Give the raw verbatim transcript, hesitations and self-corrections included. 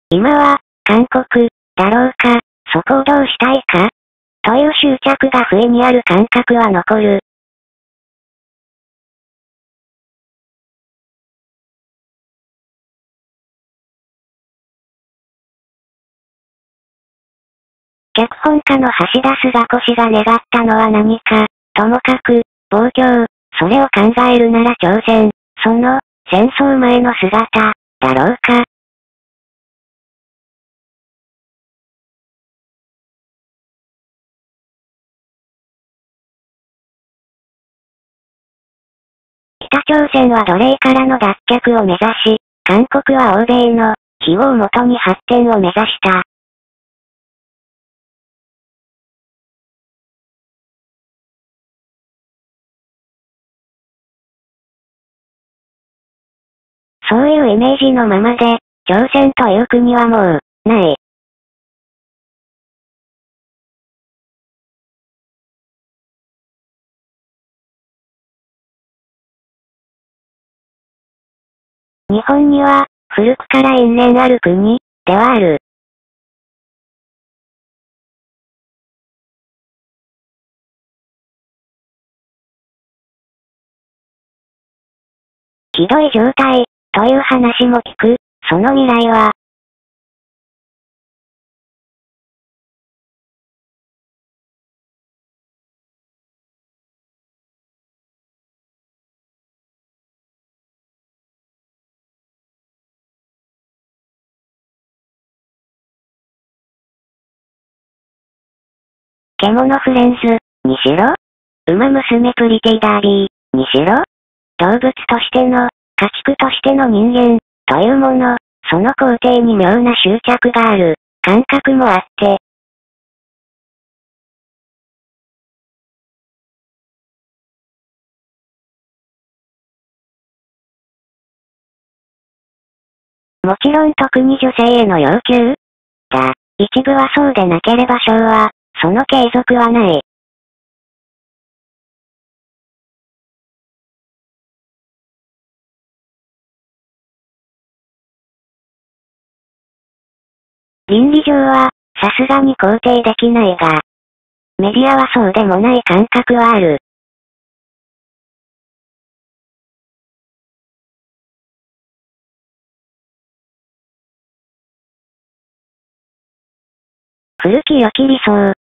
今は、韓国、だろうか、そこをどうしたいかという執着が不意にある感覚は残る。脚本家の橋田壽賀子氏が願ったのは何か、ともかく、望郷、それを考えるなら朝鮮、その、戦争前の姿、だろうか。北朝鮮は奴隷からの脱却を目指し、韓国は欧米の、非をもとに発展を目指した。そういうイメージのままで、朝鮮という国はもう、ない。日本には、古くから因縁ある国、ではある。ひどい状態、という話も聞く、その未来は、獣フレンズ、にしろ馬娘プリティダービー、にしろ動物としての、家畜としての人間、というもの、その工程に妙な執着がある、感覚もあって、もちろん特に女性への要求だ。一部はそうでなければ昭和、その継続はない。倫理上は、さすがに肯定できないが、メディアはそうでもない感覚はある。古き良き理想、